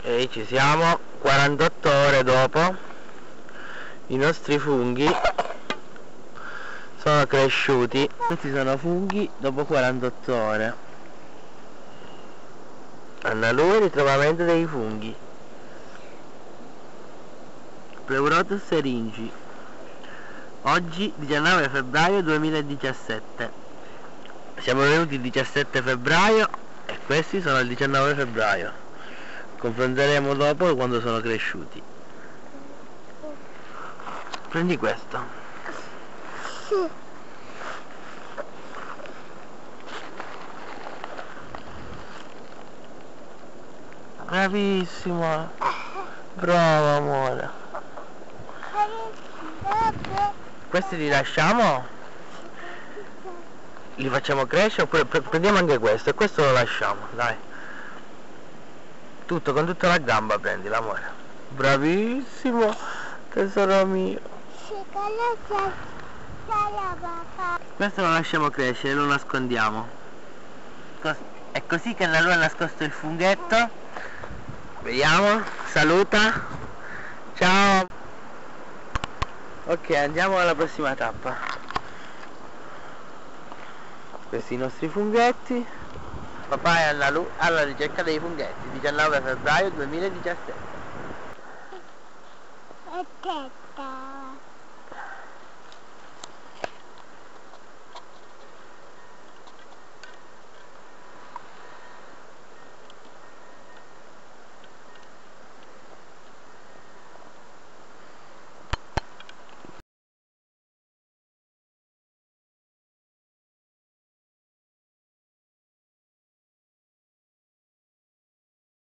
Ok, ci siamo, 48 ore dopo. I nostri funghi sono cresciuti. Questi sono funghi dopo 48 ore. Annalue, ritrovamento dei funghi. Pleurotus seringi. Oggi 19 febbraio 2017. Siamo venuti il 17 febbraio e questi sono il 19 febbraio. Confronteremo dopo quando sono cresciuti. Prendi questo. Bravissima. Brava amore. Questi li lasciamo? Li facciamo crescere oppure prendiamo anche questo e questo lo lasciamo, dai. Tutto, con tutta la gamba prendi l'amore. Bravissimo, tesoro mio. Questo lo lasciamo crescere, lo nascondiamo. È così che Nalu ha nascosto il funghetto. Vediamo, saluta. Ciao. Ok, andiamo alla prossima tappa. Questi i nostri funghetti. Papà è alla ricerca dei funghetti, 19 febbraio 2017.